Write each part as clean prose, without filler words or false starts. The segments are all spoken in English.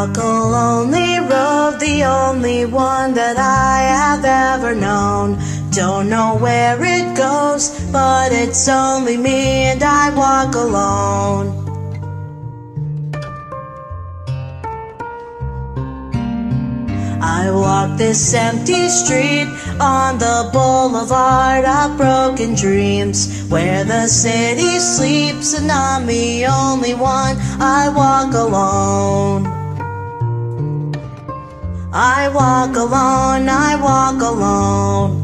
walk a lonely road, the only one that I have ever known. Don't know where it goes, but it's only me and I walk alone. I walk this empty street on the Boulevard of Broken Dreams, where the city sleeps and I'm the only one. I walk alone. I walk alone, I walk alone.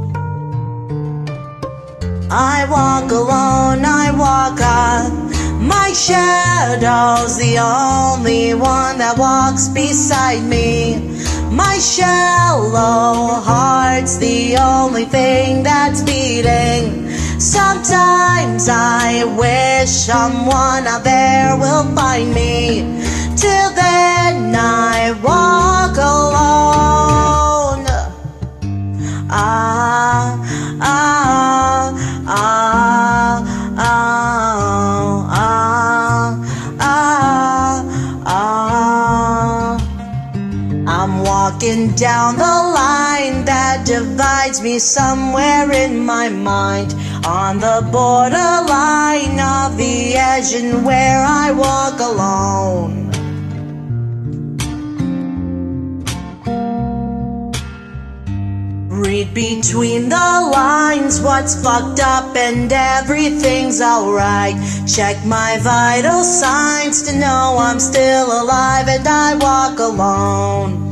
I walk alone, I walk on. My shadow's the only one that walks beside me. My shallow heart's the only thing that's beating. Sometimes I wish someone out there will find me. Till then I walk alone. Ah, ah, ah, ah, ah, ah, ah. I'm walking down the line that divides me somewhere in my mind, on the borderline of the edge and where I walk alone. Read between the lines what's fucked up and everything's alright. Check my vital signs to know I'm still alive and I walk alone.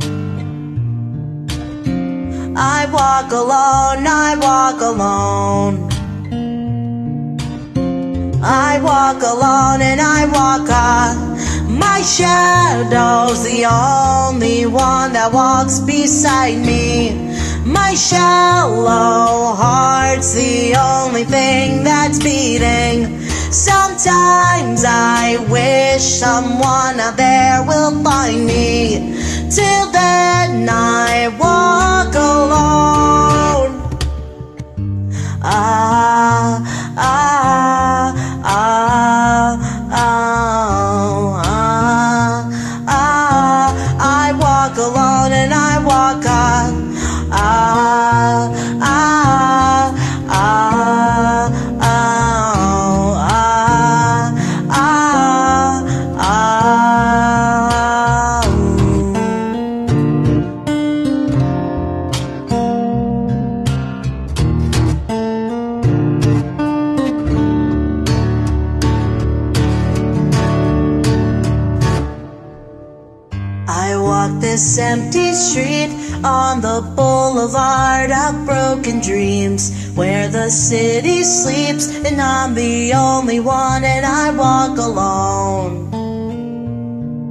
I walk alone, I walk alone. I walk alone and I walk on. My shadow's the only one that walks beside me. My shallow heart's the only thing that's beating. Sometimes I wish someone out there will find me. Till then I walk alone. Ah, ah, ah, ah, ah, ah. I walk alone and I walk on. Ah, ah, ah, ah, ah, ah, ah. I walk this empty street on the Boulevard of Broken Dreams, where the city sleeps and I'm the only one and I walk alone.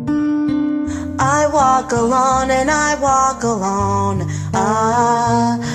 I walk alone and I walk alone. Ah.